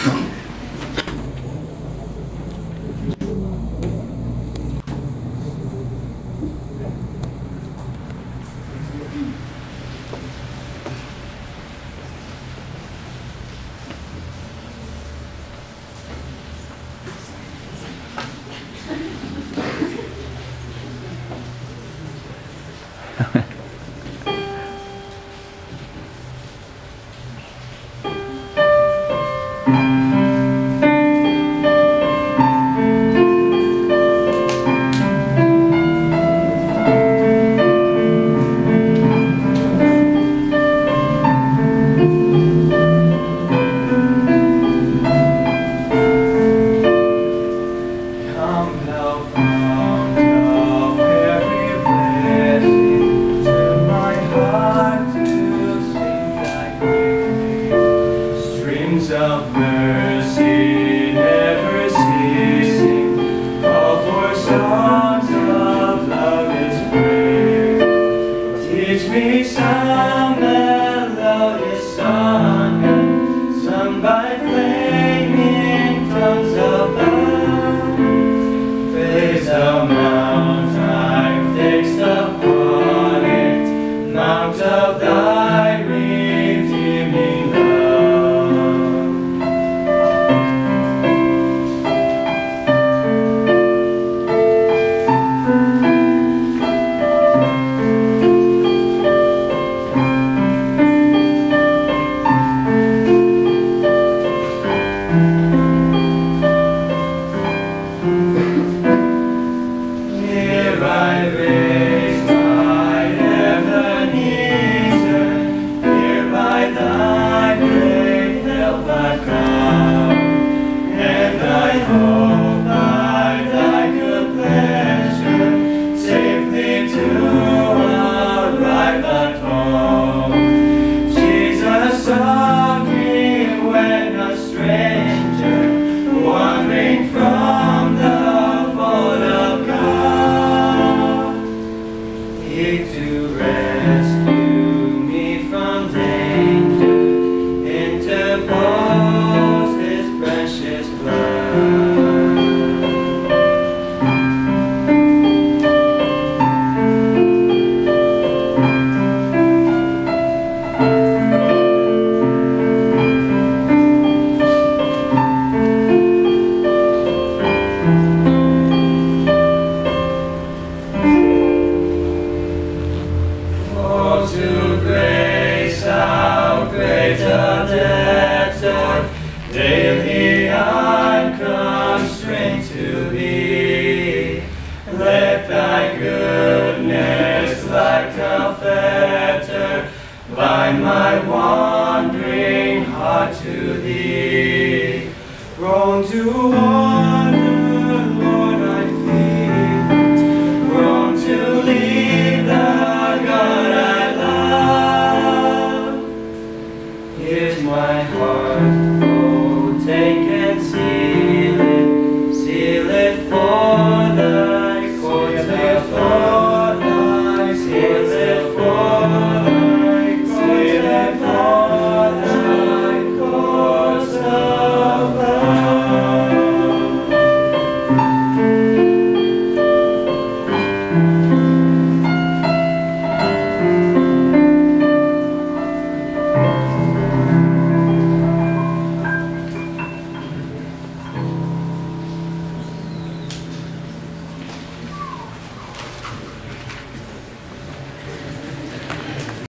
Of mercy never ceasing, call for songs of love is prayer. Teach me some melodious song, sung by flaming tongues of love. Praise the mount I fixed upon it, mount of thy redeeming love. To rescue me from danger, interpose his precious blood. To grace, how great a debtor daily I'm constrained to be. Let thy goodness like a fetter bind my wandering heart to thee. Prone to wander, Lord, I feel, prone to leave the God I love. Here's my heart.